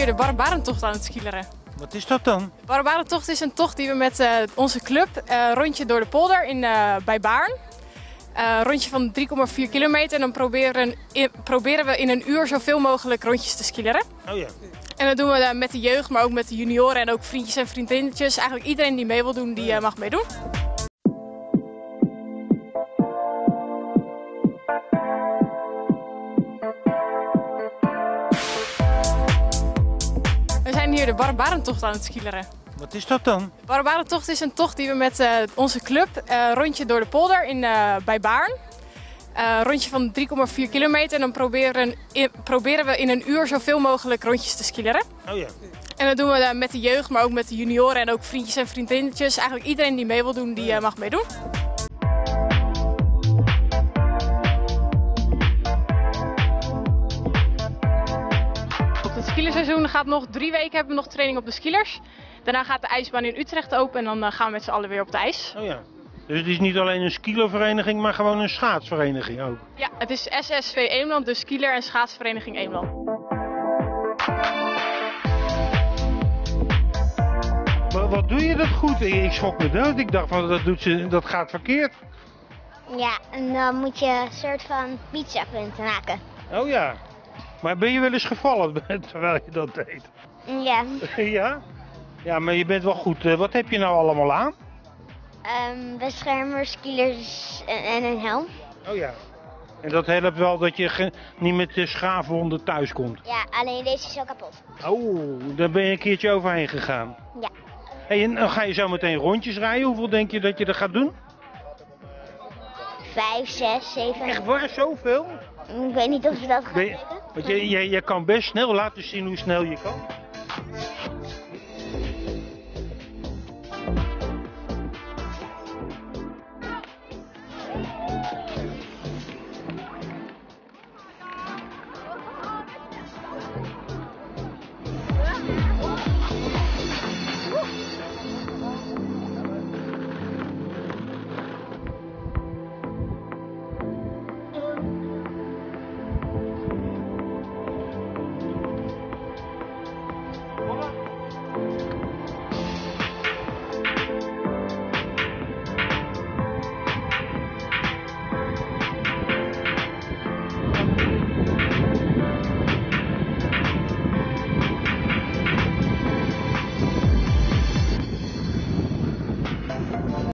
hier de Barbarentocht aan het skileren. Wat is dat dan? De Barbarentocht is een tocht die we met onze club rondje door de polder bij Baarn. Rondje van 3,4 kilometer en dan proberen we in een uur zoveel mogelijk rondjes te skileren. Oh ja. En dat doen we met de jeugd, maar ook met de junioren en ook vriendjes en vriendinnetjes. Eigenlijk iedereen die mee wil doen, die mag meedoen. We zijn hier de Barbarentocht aan het skileren. Wat is dat dan? De Barbarentocht is een tocht die we met onze club rondje door de polder bij Baarn. Rondje van 3,4 kilometer en dan proberen we in een uur zoveel mogelijk rondjes te skileren. Oh ja. En dat doen we met de jeugd, maar ook met de junioren en ook vriendjes en vriendinnetjes. Eigenlijk iedereen die mee wil doen, die mag meedoen. Het skierseizoen gaat nog 3 weken, hebben we nog training op de skielers. Daarna gaat de ijsbaan in Utrecht open en dan gaan we met z'n allen weer op het ijs. Oh ja. Dus het is niet alleen een skielervereniging, maar gewoon een schaatsvereniging ook? Ja, het is SSV Eemland, dus skieler- en schaatsvereniging Eemland. Maar wat doe je dat goed? Ik schrok me dood. Ik dacht van dat gaat verkeerd. Ja, en dan moet je een soort van pizzapunten maken. Oh ja. Maar ben je wel eens gevallen terwijl je dat deed? Ja, Ja? Ja, maar je bent wel goed. Wat heb je nou allemaal aan? beschermers, skielers en een helm. Oh ja. En dat helpt wel dat je niet met de schaafwonden thuis komt? Ja, alleen deze is al kapot. Oh, daar ben je een keertje overheen gegaan. Ja. Hey, en dan ga je zo meteen rondjes rijden. Hoeveel denk je dat je er gaat doen? 5, 6, 7. Echt waar, zoveel? Ik weet niet of we dat gaan Ben je- weten. Want je kan best snel laten zien hoe snel je kan.